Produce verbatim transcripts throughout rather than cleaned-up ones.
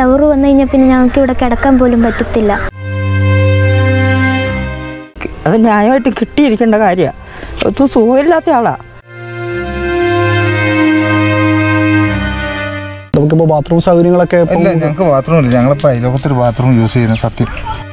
Tower വന്നു കഴിഞ്ഞാൽ പിന്നെ ഞങ്ങൾക്ക് ഇവിടെ കിടക്കാൻ പോലും പറ്റത്തില്ല. അത് ന്യായമായിട്ട് കിട്ടിയിരിക്കേണ്ട കാര്യമാണ്. അത് സുഖമില്ലാത്ത ആളാണ്. നമുക്കിപ്പോൾ ബാത്റൂം സൗകര്യങ്ങളൊക്കെ ഇല്ല, ഞങ്ങൾക്ക് ബാത്റൂം ഇല്ല. ഞങ്ങളിപ്പോൾ അയലോകത്തൊരു ബാത്റൂം യൂസ് ചെയ്യുന്ന സത്യം.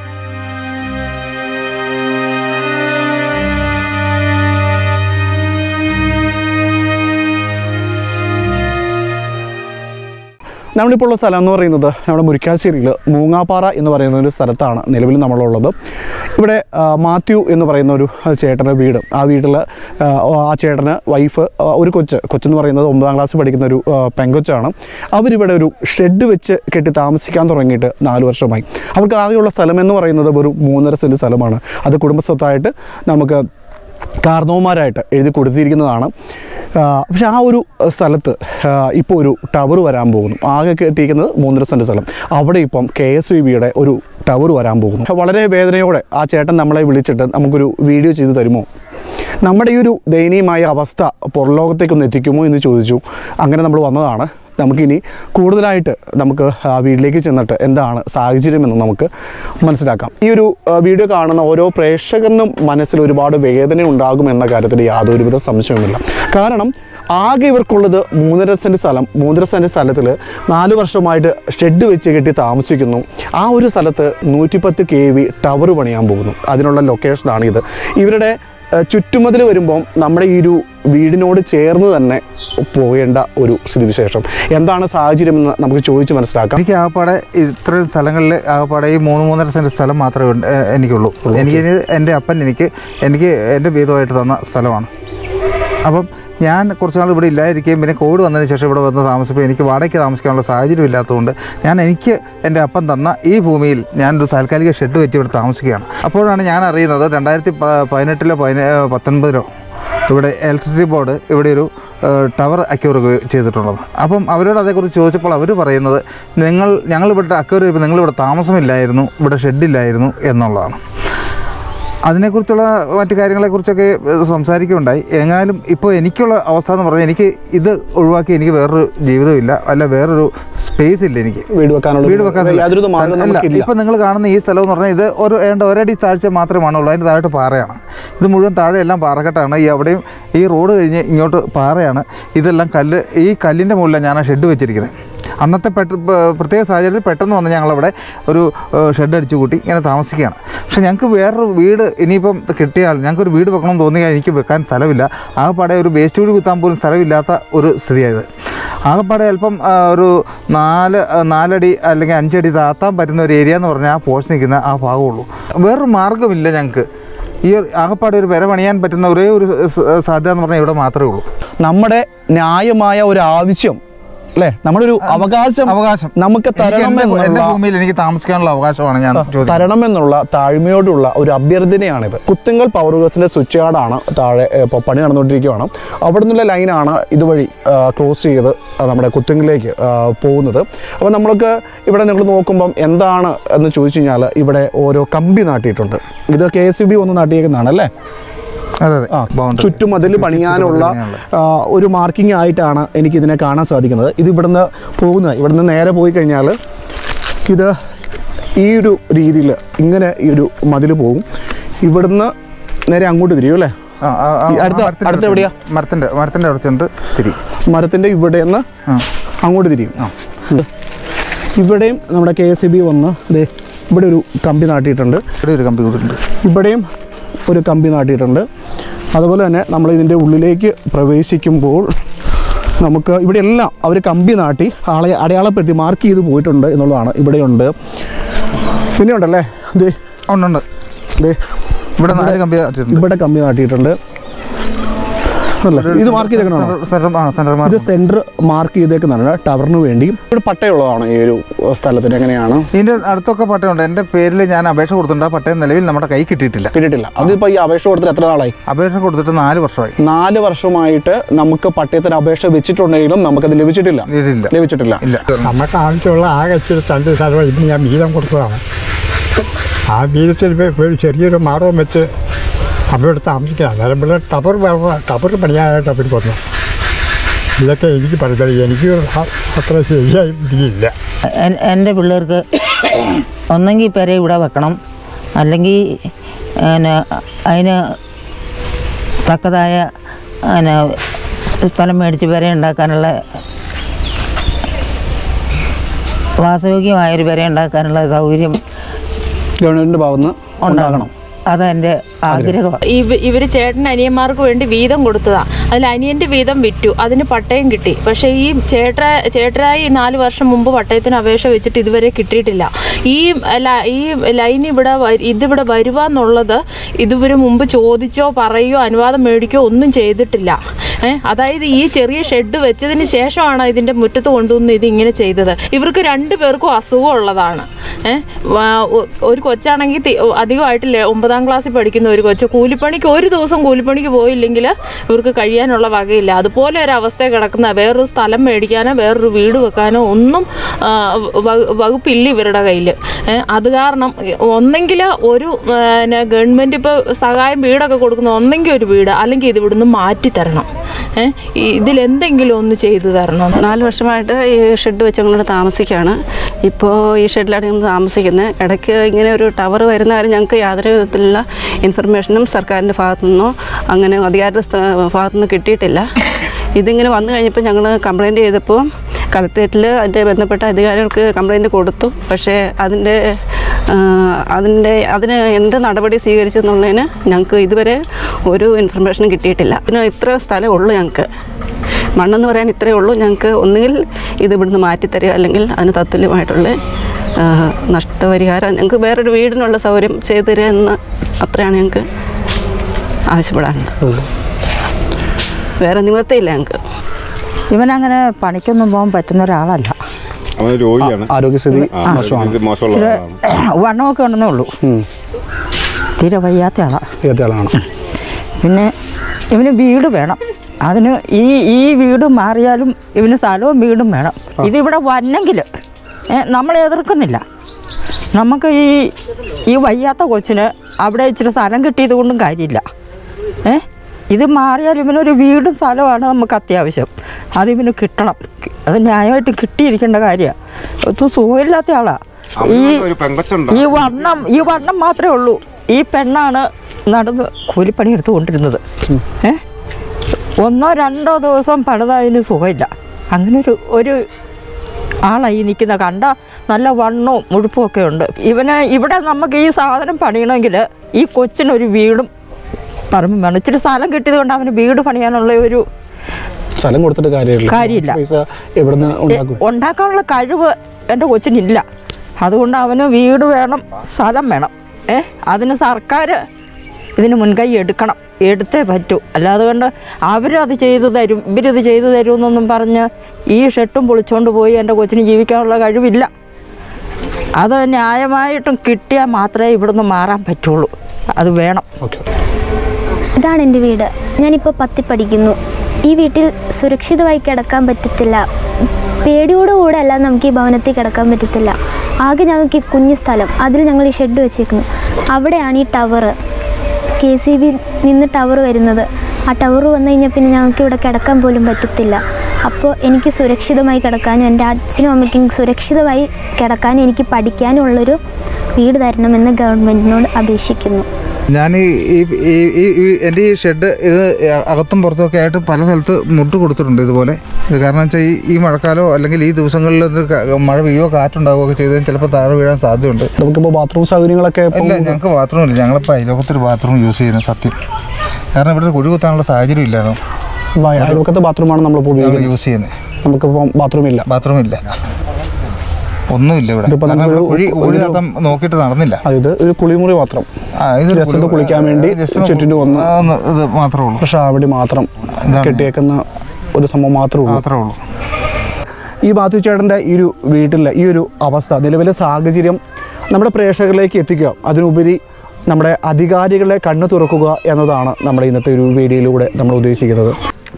നമ്മളിപ്പോൾ ഉള്ള സ്ഥലം എന്ന് പറയുന്നത് നമ്മുടെ മുരിക്കാശ്ശേരിയിൽ മൂങ്ങാപ്പാറ എന്ന് പറയുന്ന ഒരു സ്ഥലത്താണ് നിലവിൽ നമ്മളുള്ളത്. ഇവിടെ മാത്യു എന്ന് പറയുന്ന ഒരു ചേട്ടൻ്റെ വീട്, ആ വീട്ടിൽ ആ ചേട്ടന് വൈഫ്, ഒരു കൊച്ച് കൊച്ചെന്ന് പറയുന്നത് ഒമ്പതാം ക്ലാസ് പഠിക്കുന്ന ഒരു പെങ്കൊച്ചാണ്. അവരിവിടെ ഒരു ഷെഡ് വെച്ച് കെട്ടി താമസിക്കാൻ തുടങ്ങിയിട്ട് നാല് വർഷമായി. അവർക്ക് ആകെയുള്ള സ്ഥലമെന്ന് പറയുന്നത് ഒരു മൂന്നര സെൻറ്റ് സ്ഥലമാണ്. അത് കുടുംബസ്വത്തായിട്ട് നമുക്ക് കാർന്നവന്മാരായിട്ട് എഴുതി കൊടുത്തിരിക്കുന്നതാണ്. പക്ഷെ ആ ഒരു സ്ഥലത്ത് ഇപ്പോൾ ഒരു ടവർ വരാൻ പോകുന്നു. ആകെ കെട്ടിയിരിക്കുന്നത് മൂന്നര സെൻറ്റ് സ്ഥലം. അവിടെ ഇപ്പം കെ എസ് ഇ ബിയുടെ ഒരു ടവർ വരാൻ പോകുന്നു. വളരെ വേദനയോടെ ആ ചേട്ടൻ നമ്മളെ വിളിച്ചിട്ട് നമുക്കൊരു വീഡിയോ ചെയ്ത് തരുമോ, നമ്മുടെ ഈ ഒരു ദയനീയമായ അവസ്ഥ പുറലോകത്തേക്കൊന്ന് എത്തിക്കുമോ എന്ന് ചോദിച്ചു. അങ്ങനെ നമ്മൾ വന്നതാണ്. നമുക്കിനി കൂടുതലായിട്ട് നമുക്ക് ആ വീട്ടിലേക്ക് ചെന്നിട്ട് എന്താണ് സാഹചര്യമെന്ന് നമുക്ക് മനസ്സിലാക്കാം. ഈ ഒരു വീഡിയോ കാണുന്ന ഓരോ പ്രേക്ഷകനും മനസ്സിൽ ഒരുപാട് വേദന ഉണ്ടാകുമെന്ന കാര്യത്തിൽ യാതൊരുവിധ സംശയവുമില്ല. കാരണം ആകെ ഇവർക്കുള്ളത് മൂന്നര സെൻറ്റ് സ്ഥലം. മൂന്നര സെൻറ്റ് സ്ഥലത്തിൽ നാല് വർഷമായിട്ട് ഷെഡ് വെച്ച് കെട്ടി താമസിക്കുന്നു. ആ ഒരു സ്ഥലത്ത് നൂറ്റിപ്പത്ത് കെ വി ടവർ പണിയാൻ പോകുന്നു. അതിനുള്ള ലൊക്കേഷനാണിത്. ഇവരുടെ ചുറ്റുമതിൽ വരുമ്പം നമ്മുടെ ഈ ഒരു വീടിനോട് ചേർന്ന് തന്നെ പോകേണ്ട ഒരു സ്ഥിതിവിശേഷം. എന്താണ് സാഹചര്യമെന്ന് നമുക്ക് ചോദിച്ച് മനസ്സിലാക്കാം. എനിക്ക് ആകപ്പാടെ ഇത്രയും സ്ഥലങ്ങളിൽ ആകപ്പാടെ ഈ മൂന്ന് മൂന്നര സെൻറ്റ് സ്ഥലം മാത്രമേ എനിക്കുള്ളൂ. എനിക്ക് എൻ്റെ അപ്പൻ എനിക്ക് എനിക്ക് എൻ്റെ വീതമായിട്ട് തന്ന സ്ഥലമാണ്. അപ്പം ഞാൻ കുറച്ച് നാൾ ഇവിടെ ഇല്ലായിരിക്കുകയും പിന്നെ കോവിഡ് വന്നതിന് ശേഷം ഇവിടെ വന്ന് താമസിച്ചപ്പോൾ എനിക്ക് വാടകയ്ക്ക് താമസിക്കാനുള്ള സാഹചര്യം ഇല്ലാത്തതുകൊണ്ട് ഞാൻ എനിക്ക് എൻ്റെ അപ്പം തന്ന ഈ ഭൂമിയിൽ ഞാനൊരു താൽക്കാലിക ഷെഡ് വെച്ച് ഇവിടെ താമസിക്കുകയാണ്. അപ്പോഴാണ് ഞാൻ അറിയുന്നത് രണ്ടായിരത്തി പതിനെട്ടിലോ പതിന പത്തൊൻപതിലോ ഇവിടെ ഇലക്ട്രിസിറ്റി ബോർഡ് ഇവിടെ ഒരു ടവർ അക്യൂർ ചെയ്തിട്ടുള്ളത്. അപ്പം അവരോട് അതേക്കുറിച്ച് ചോദിച്ചപ്പോൾ അവർ പറയുന്നത് നിങ്ങൾ ഞങ്ങളിവിടെ അക്യൂർ ചെയ്തപ്പോൾ നിങ്ങളിവിടെ താമസമില്ലായിരുന്നു, ഇവിടെ ഷെഡില്ലായിരുന്നു എന്നുള്ളതാണ്. അതിനെക്കുറിച്ചുള്ള മറ്റു കാര്യങ്ങളെക്കുറിച്ചൊക്കെ സംസാരിക്കുകയുണ്ടായി. എങ്ങാനും ഇപ്പോൾ എനിക്കുള്ള അവസ്ഥ എന്ന് പറഞ്ഞാൽ എനിക്ക് ഇത് ഒഴിവാക്കി എനിക്ക് വേറൊരു ജീവിതമില്ല, അല്ല വേറൊരു സ്പേസ് ഇല്ല. എനിക്ക് വീട് വെക്കാനുള്ള വീട് വെക്കാനുള്ള അല്ല. ഇപ്പം നിങ്ങൾ കാണുന്ന ഈ സ്ഥലം എന്ന് പറഞ്ഞാൽ ഇത് ഒരു ഏണ്ട ഒരടി താഴ്ച മാത്രമാണുള്ളൂ. അതിൻ്റെ താഴോട്ട് പാറയാണ്. ഇത് മുഴുവൻ താഴെയെല്ലാം പാറക്കെട്ടാണ്. ഈ അവിടെയും ഈ റോഡ് കഴിഞ്ഞ് ഇങ്ങോട്ട് പാറയാണ്. ഇതെല്ലാം കല്ല്. ഈ കല്ലിൻ്റെ മുകളിലാണ് ഞാൻ ആ ഷെഡ് വെച്ചിരിക്കുന്നത്. അന്നത്തെ പെട്ട പ്രത്യേക സാഹചര്യത്തിൽ പെട്ടെന്ന് വന്ന് ഞങ്ങളവിടെ ഒരു ഷെഡ് അടിച്ചു കൂട്ടി ഇങ്ങനെ താമസിക്കുകയാണ്. പക്ഷേ ഞങ്ങൾക്ക് വേറൊരു വീട് ഇനിയിപ്പം കിട്ടിയാൽ ഞങ്ങൾക്കൊരു വീട് വെക്കണമെന്ന് തോന്നിയാൽ എനിക്ക് വെക്കാൻ സ്ഥലമില്ല. ആകെപ്പാടെ ഒരു വേസ്റ്റ് കൂടി കുത്താൻ പോലും സ്ഥലമില്ലാത്ത ഒരു സ്ഥിതിയായത്. ആകെപ്പാടെ അല്പം ഒരു നാല് നാലടി അല്ലെങ്കിൽ അഞ്ചടി താത്താൻ പറ്റുന്ന ഒരു ഏരിയ എന്ന് പറഞ്ഞാൽ ആ പോസ്റ്റ് നിൽക്കുന്ന ആ ഭാഗമുള്ളൂ. വേറൊരു മാർഗ്ഗമില്ല ഞങ്ങൾക്ക്. ഈ ആകെപ്പാടെ ഒരു വില പണിയാൻ പറ്റുന്ന ഒരേ ഒരു സാധ്യത എന്ന് പറഞ്ഞാൽ ഇവിടെ മാത്രമേ ഉള്ളൂ. നമ്മുടെ ന്യായമായ ഒരു ആവശ്യം അല്ലേ, നമ്മുടെ ഒരു അവകാശം അവകാശം നമുക്ക് എൻ്റെ ഭൂമിയിൽ എനിക്ക് താമസിക്കാനുള്ള അവകാശമാണ് ഞാൻ തരണമെന്നുള്ള താഴ്മയോടുള്ള ഒരു അഭ്യർത്ഥനയാണിത്. കുത്തുങ്കൽ പവർ ഹൗസിന്റെ സ്വിച്ച് യാർഡാണ് താഴെ ഇപ്പോൾ പണി നടന്നുകൊണ്ടിരിക്കുകയാണ്. അവിടെ നിന്നുള്ള ലൈനാണ് ഇതുവഴി ക്രോസ് ചെയ്ത് നമ്മുടെ കുത്തുങ്കലിലേക്ക് പോകുന്നത്. അപ്പോൾ നമ്മൾക്ക് ഇവിടെ നിങ്ങൾ നോക്കുമ്പം എന്താണ് എന്ന് ചോദിച്ചു കഴിഞ്ഞാൽ ഇവിടെ ഓരോ കമ്പി നാട്ടിയിട്ടുണ്ട്. ഇത് കെ എസ് ഇ ബി ഒന്ന് നാട്ടിയേക്കുന്നതാണ് അല്ലേ. ചുറ്റുമതിൽ പണിയാനുള്ള ഒരു മാർക്കിംഗ് ആയിട്ടാണ് എനിക്കിതിനെ കാണാൻ സാധിക്കുന്നത്. ഇത് ഇവിടുന്ന് പോകുന്നത് ഇവിടുന്ന് നേരെ പോയി കഴിഞ്ഞാൽ ഇത് ഈ ഒരു രീതിയിൽ ഇങ്ങനെ ഈ ഒരു മതിൽ പോകും. ഇവിടുന്ന് നേരെ അങ്ങോട്ട് തിരിയും അല്ലേ. അടുത്ത അടുത്ത എവിടെയാ? മരത്തിൻ്റെ മരത്തിൻ്റെ അവിടെ തിരി മരത്തിൻ്റെ ഇവിടെ നിന്ന് അങ്ങോട്ട് തിരിയും. ഇവിടെയും നമ്മുടെ കെ എസ് ഇ ബി വന്ന് ഇതേ ഇവിടെ ഒരു കമ്പി നാട്ടിയിട്ടുണ്ട്. ഇവിടെ ഒരു കമ്പി കൊടുത്തിട്ടുണ്ട്. ഇവിടെയും ഒരു കമ്പി നാട്ടിയിട്ടുണ്ട്. അതുപോലെ തന്നെ നമ്മൾ ഇതിൻ്റെ ഉള്ളിലേക്ക് പ്രവേശിക്കുമ്പോൾ നമുക്ക് ഇവിടെ എല്ലാം അവർ കമ്പി നാട്ടി ആളെ അടയാളപ്പെടുത്തി മാർക്ക് ചെയ്ത് പോയിട്ടുണ്ട് എന്നുള്ളതാണ്. ഇവിടെയുണ്ട്. പിന്നെ ഉണ്ടല്ലേ ദേ ഉണ്ട് ദേ ഇവിടെ നാല് കമ്പി ഇവിടെ കമ്പി നാട്ടിയിട്ടുണ്ട് അല്ലേ. ഇത് മാർക്ക് ചെയ്തേക്കുന്നതാണ്. ഇത് സെൻറ്റർ മാർക്ക് ചെയ്തേക്കുന്നതാണ് ടവറിന് വേണ്ടി. ഇവിടെ പട്ടയമുള്ളതാണ് ഈ ഒരു സ്ഥലത്തിന്. എങ്ങനെയാണ് ഇതിൻ്റെ അടുത്തൊക്കെ പട്ടയമുണ്ട്. എൻ്റെ പേരിൽ ഞാൻ അപേക്ഷ കൊടുത്തിട്ടുണ്ട്. ആ പട്ടയം നിലവിൽ നമ്മുടെ കൈ കിട്ടിയിട്ടില്ല കിട്ടിയിട്ടില്ല അതിപ്പോൾ ഈ അപേക്ഷ കൊടുത്തിട്ട് എത്ര നാളായി? അപേക്ഷ കൊടുത്തിട്ട് നാല് വർഷമായി. നാല് വർഷമായിട്ട് നമുക്ക് പട്ടയത്തിന് അപേക്ഷ വെച്ചിട്ടുണ്ടെങ്കിലും നമുക്കത് ലഭിച്ചിട്ടില്ല ലഭിച്ചിട്ടില്ല ഇല്ല. നമുക്ക് ആവശ്യമുള്ള ആകെ ഇച്ചിരി തണ്ട് സ്ഥലം ഇതിന് ഞാൻ വീതം കൊടുത്തതാണ്. ആ വീതത്തിൽ ഒരു ചെറിയൊരു മാറവും വെച്ച് അവിടെ താമസിക്കുക. അന്നേരം ഇവിടെ ടവർ ടവർ പണിയാനായിട്ട് അവർ വന്നു. ഇതൊക്കെ എനിക്ക് പറഞ്ഞത് എനിക്ക് അത്ര ശരിയായി പിടിക്കില്ല. എൻ്റെ പിള്ളേർക്ക് ഒന്നെങ്കിൽ പെര ഇവിടെ വെക്കണം, അല്ലെങ്കിൽ പിന്നെ അതിന് തക്കതായ പിന്നെ സ്ഥലം മേടിച്ച് പെര ഉണ്ടാക്കാനുള്ള വാസയോഗ്യമായൊരു പെര ഉണ്ടാക്കാനുള്ള സൗകര്യം ഗവൺമെൻറ്റിൻ്റെ ഭാഗത്തുനിന്ന് ഉണ്ടാകണം. അതെൻ്റെ ആഗ്രഹമാണ്. ഇവർ ചേട്ടൻ അനിയന്മാർക്ക് വേണ്ടി വീതം കൊടുത്തതാണ്. അതിൽ അനിയൻ്റെ വീതം വിറ്റു, അതിന് പട്ടയം കിട്ടി. പക്ഷേ ഈ ചേട്ട ചേട്ടരായി നാല് വർഷം മുമ്പ് പട്ടയത്തിന് അപേക്ഷ വെച്ചിട്ട് ഇതുവരെ കിട്ടിയിട്ടില്ല. ഈ ഈ ലൈൻ ഇവിടെ ഇതിവിടെ വരുക എന്നുള്ളത് ഇതുവരെ മുമ്പ് ചോദിച്ചോ പറയുകയോ അനുവാദം മേടിക്കുകയോ ഒന്നും ചെയ്തിട്ടില്ല. ഏഹ് അതായത് ഈ ചെറിയ ഷെഡ് വെച്ചതിന് ശേഷമാണ് ഇതിൻ്റെ മുറ്റത്ത് കൊണ്ടുവന്ന് ഇത് ഇങ്ങനെ ചെയ്തത്. ഇവർക്ക് രണ്ടു പേർക്കും അസുഖമുള്ളതാണ്. ഏഹ് ഒരു കൊച്ചാണെങ്കിൽ അധികമായിട്ടില്ല, ഒമ്പതാം ക്ലാസ്സിൽ പഠിക്കുന്ന ഒരു കൊച്ച് കൂലിപ്പണിക്ക് ഒരു ദിവസം കൂലിപ്പണിക്ക് പോയില്ലെങ്കിൽ ഇവർക്ക് കഴിയാനുള്ള വകയില്ല. അതുപോലെ ഒരു അവസ്ഥ കിടക്കുന്ന വേറൊരു സ്ഥലം മേടിക്കാനോ വേറൊരു വീട് വെക്കാനോ ഒന്നും വകുപ്പില്ല ഇവരുടെ കയ്യിൽ. അത് കാരണം ഒന്നെങ്കിൽ ഒരു ഗവൺമെൻറ് ഇപ്പോൾ സഹായം വീടൊക്കെ കൊടുക്കുന്ന ഒന്നെങ്കിൽ ഒരു വീട്, അല്ലെങ്കിൽ ഇത് ഇവിടുന്ന് മാറ്റിത്തരണം. ഇതിലെന്തെങ്കിലും ഒന്ന് ചെയ്തു തരണം. നാല് വർഷമായിട്ട് ഈ ഷെഡ് വെച്ച് ഞങ്ങൾ താമസിക്കുകയാണ്. ഇപ്പോൾ ഈ ഷെഡിലാണ് ഞങ്ങൾ താമസിക്കുന്നത്. ഇടയ്ക്ക് ഇങ്ങനെ ഒരു ടവർ വരുന്നാലും ഞങ്ങൾക്ക് യാതൊരു വിധത്തിലുള്ള ഇൻഫർമേഷനും സർക്കാരിൻ്റെ ഭാഗത്തു നിന്നോ അങ്ങനെ അധികാരിയുടെ ഭാഗത്തു നിന്ന് കിട്ടിയിട്ടില്ല. ഇതിങ്ങനെ വന്നു കഴിഞ്ഞപ്പോൾ ഞങ്ങൾ കംപ്ലയിൻറ്റ് ചെയ്തപ്പോൾ കളക്ട്രേറ്റിൽ അതിൻ്റെ ബന്ധപ്പെട്ട അധികാരികൾക്ക് കംപ്ലയിൻറ്റ് കൊടുത്തു. പക്ഷേ അതിൻ്റെ അതിൻ്റെ അതിന് എന്ത് നടപടി സ്വീകരിച്ചു എന്നുള്ളതിന് ഞങ്ങൾക്ക് ഇതുവരെ ഒരു ഇൻഫർമേഷനും കിട്ടിയിട്ടില്ല. അതിന് ഇത്ര സ്ഥലമേ ഉള്ളൂ ഞങ്ങൾക്ക്. മണ്ണെന്ന് പറയാൻ ഇത്രയേ ഉള്ളൂ. ഞങ്ങൾക്ക് ഒന്നുകിൽ ഇത് ഇവിടുന്ന് മാറ്റിത്തരിക, അല്ലെങ്കിൽ അതിന് തത്തുല്യമായിട്ടുള്ള നഷ്ടപരിഹാരം ഞങ്ങൾക്ക് വേറൊരു വീടിനുള്ള സൗകര്യം ചെയ്തു തരിക എന്ന് അത്രയാണ് ഞങ്ങൾക്ക് ആവശ്യപ്പെടാനുള്ളത്. വേറെ നിവൃത്തിയില്ല ഞങ്ങൾക്ക്. ഇവനങ്ങനെ പണിക്കൊന്നും പോകാൻ പറ്റുന്ന ഒരാളല്ല. ആരോഗ്യസ്ഥിതി വണ്ണമൊക്കെ ഉണ്ടെന്നേ ഉള്ളൂ. തീരെ വയ്യാത്ത ആളാണ്. പിന്നെ ഇവന് വീട് വേണം. അതിന് ഈ ഈ വീട് മാറിയാലും ഇവന് സ്ഥലവും വീടും വേണം. ഇതിവിടെ വന്നെങ്കിൽ നമ്മൾ എതിർക്കുന്നില്ല. നമുക്ക് ഈ ഈ വയ്യാത്ത കൊച്ചിന് അവിടെ ഇച്ചിരി സ്ഥലം കിട്ടിയത് കൊണ്ടും കാര്യമില്ല. ഏ ഇത് മാറിയാൽ ഇവനൊരു വീടും സ്ഥലമാണ് നമുക്ക് അത്യാവശ്യം. അതിവന് കിട്ടണം. അത് ന്യായമായിട്ട് കിട്ടിയിരിക്കേണ്ട കാര്യമാണ്. ഇത് സുഖമില്ലാത്ത ആളാണ്. ഈ ഈ വണ്ണം ഈ വണ്ണം മാത്രമേ ഉള്ളൂ. ഈ പെണ്ണാണ് നടന്ന് കൂലിപ്പണി എടുത്തു കൊണ്ടിരുന്നത്. ഏ ഒന്നോ രണ്ടോ ദിവസം പണിതതിന് സുഖമില്ല. അങ്ങനൊരു ഒരു ആളായി നിൽക്കുന്ന കണ്ട നല്ല വണ്ണവും മുഴുപ്പും ഒക്കെ ഉണ്ട്. ഇവന് ഇവിടെ നമുക്ക് ഈ സാധനം പണിയണമെങ്കിൽ ഈ കൊച്ചിനൊരു വീടും പറമ്പും വേണം. ഇച്ചിരി സ്ഥലം കിട്ടിയത് കൊണ്ട് അവന് വീട് പണിയാനുള്ള ഒരു സ്ഥലം കൊടുത്തിട്ട് കാര്യമില്ല. ഉണ്ടാക്കാനുള്ള കഴിവ് എൻ്റെ കൊച്ചിനില്ല. അതുകൊണ്ട് അവന് വീട് വേണം, സ്ഥലം വേണം. ഏ അതിന് സർക്കാർ ഇതിന് മുൻകൈ എടുക്കണം, എടുത്തേ പറ്റൂ. അല്ലാതെ കൊണ്ട് അവരത് ചെയ്തു തരും ഇവരിത് ചെയ്തു തരുമെന്നൊന്നും പറഞ്ഞ് ഈ ഷെട്ടും പൊളിച്ചുകൊണ്ട് പോയി എൻ്റെ കൊച്ചിന് ജീവിക്കാനുള്ള കഴിവില്ല. അത് ന്യായമായിട്ടും കിട്ടിയാൽ മാത്രമേ ഇവിടുന്ന് മാറാൻ പറ്റുള്ളൂ. അത് വേണം. ഇതാണ് എൻ്റെ വീട്. ഞാനിപ്പോൾ പത്തി പഠിക്കുന്നു. ഈ വീട്ടിൽ സുരക്ഷിതമായി കിടക്കാൻ പറ്റത്തില്ല. പേടിയോടുകൂടെ അല്ലാതെ നമുക്ക് ഈ ഭവനത്തിൽ കിടക്കാൻ പറ്റത്തില്ല. ആകെ ഞങ്ങൾക്ക് ഈ കുഞ്ഞു സ്ഥലം, അതിൽ ഞങ്ങൾ ഈ ഷെഡ് വെച്ചേക്കുന്നു. അവിടെയാണ് ഈ ടവർ, കെ സി ബി നിന്ന് ടവർ വരുന്നത്. ആ ടവർ വന്നു കഴിഞ്ഞാൽ പിന്നെ ഞങ്ങൾക്ക് ഇവിടെ കിടക്കാൻ പോലും പറ്റത്തില്ല. അപ്പോൾ എനിക്ക് സുരക്ഷിതമായി കിടക്കാനും എൻ്റെ അച്ഛനും അമ്മയ്ക്കും സുരക്ഷിതമായി കിടക്കാനും എനിക്ക് പഠിക്കാനും ഉള്ളൊരു വീട് തരണമെന്ന് ഗവൺമെൻറ്റിനോട് അപേക്ഷിക്കുന്നു. ഞാൻ ഈ ഈ എൻ്റെ ഈ ഷെഡ് ഇത് അകത്തും പുറത്തുമൊക്കെ ആയിട്ട് പല സ്ഥലത്ത് മുട്ട് കൊടുത്തിട്ടുണ്ട് ഇതുപോലെ. ഇത് കാരണം വെച്ചാൽ ഈ ഈ മഴക്കാലമോ അല്ലെങ്കിൽ ഈ ദിവസങ്ങളിൽ മഴ പെയ്യോ കാറ്റുണ്ടാവുകയൊക്കെ ചെയ്തതിന് ചിലപ്പോൾ താഴെ വീഴാൻ സാധ്യതയുണ്ട്. നമുക്കിപ്പോൾ ബാത്റൂം സൗകര്യങ്ങളൊക്കെ ഇല്ല, ഞങ്ങൾക്ക് ബാത്റൂം ഇല്ല. ഞങ്ങളിപ്പോൾ അയലോകത്തൊരു ബാത്റൂം യൂസ് ചെയ്യുന്നത് സത്യം. കാരണം ഇവിടെ കുഴി കുത്താനുള്ള സാഹചര്യം ഇല്ലായിരുന്നു. അയൽവക്കത്തെ ബാത്റൂമാണ് നമ്മളിപ്പോൾ ഉപയോഗിക്കുന്നത്, യൂസ് ചെയ്യുന്നത്. നമുക്കിപ്പോൾ ബാത്റൂം ഇല്ല. ബാത്റൂം ഇല്ല, ഒന്നുമില്ല ഇവിടെ. നോക്കിയിട്ട് നടന്നില്ല. ഇത് ഒരു കുളിമുറി മാത്രം, ജസ്റ്റ് കുളിക്കാൻ വേണ്ടി ചുറ്റിനും ഒന്ന് ഇത് മാത്രമേ ഉള്ളൂ. പക്ഷെ അവിടെ മാത്രം കെട്ടിയേക്കുന്ന ഒരു സംഭവം മാത്രമേ ഉള്ളൂ മാത്രമേ ഉള്ളൂ ഈ മാത്യു ചേട്ടൻ്റെ ഈ ഒരു വീട്ടിലെ ഈ ഒരു അവസ്ഥ, നിലവിലെ സാഹചര്യം നമ്മുടെ പ്രേക്ഷകരിലേക്ക് എത്തിക്കുക, അതിനുപരി നമ്മുടെ അധികാരികളെ കണ്ണു തുറക്കുക എന്നതാണ് നമ്മുടെ ഇന്നത്തെ ഒരു വീഡിയോയിലൂടെ നമ്മൾ ഉദ്ദേശിക്കുന്നത്.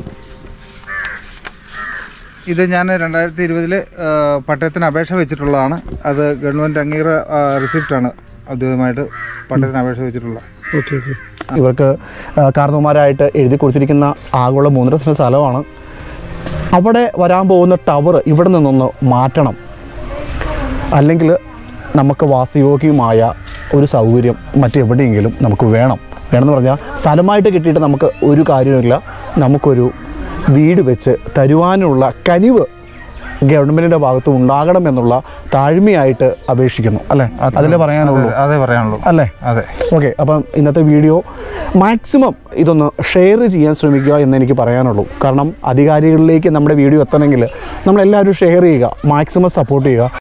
ഇത് ഞാൻ രണ്ടായിരത്തി ഇരുപതിൽ പട്ടയത്തിന് അപേക്ഷ വെച്ചിട്ടുള്ളതാണ്. അത് ഗവൺമെൻറ് അംഗീകാര റിസിപ്റ്റാണ് ഔദ്യോഗികമായിട്ട് പട്ടയത്തിന് അപേക്ഷ വെച്ചിട്ടുള്ളത്. ഓക്കെ ഓക്കെ ഇവർക്ക് കാരണവന്മാരായിട്ട് എഴുതി കൊടുത്തിരിക്കുന്ന ആഗോള മൂന്നര സെൻറ്റ് സ്ഥലമാണ്. അവിടെ വരാൻ പോകുന്ന ടവർ ഇവിടെ നിന്നൊന്ന് മാറ്റണം, അല്ലെങ്കിൽ നമുക്ക് വാസയോഗ്യമായ ഒരു സൗകര്യം മറ്റെവിടെയെങ്കിലും നമുക്ക് വേണം. വേണമെന്ന് പറഞ്ഞാൽ സ്ഥലമായിട്ട് കിട്ടിയിട്ട് നമുക്ക് ഒരു കാര്യമില്ല, നമുക്കൊരു വീട് വെച്ച് തരുവാനുള്ള കനിവ് ഗവൺമെൻറ്റിൻ്റെ ഭാഗത്ത് ഉണ്ടാകണമെന്നുള്ള താഴ്മയായിട്ട് അപേക്ഷിക്കുന്നു അല്ലേ? അതിലേ പറയാനുള്ളൂ. അതേ പറയാനുള്ളൂ അല്ലേ? അതെ. ഓക്കെ, അപ്പം ഇന്നത്തെ വീഡിയോ മാക്സിമം ഇതൊന്ന് ഷെയർ ചെയ്യാൻ ശ്രമിക്കുക എന്ന് എനിക്ക് പറയാനുള്ളൂ. കാരണം അധികാരികളിലേക്ക് നമ്മുടെ വീഡിയോ എത്തണമെങ്കിൽ നമ്മളെല്ലാവരും ഷെയർ ചെയ്യുക, മാക്സിമം സപ്പോർട്ട് ചെയ്യുക.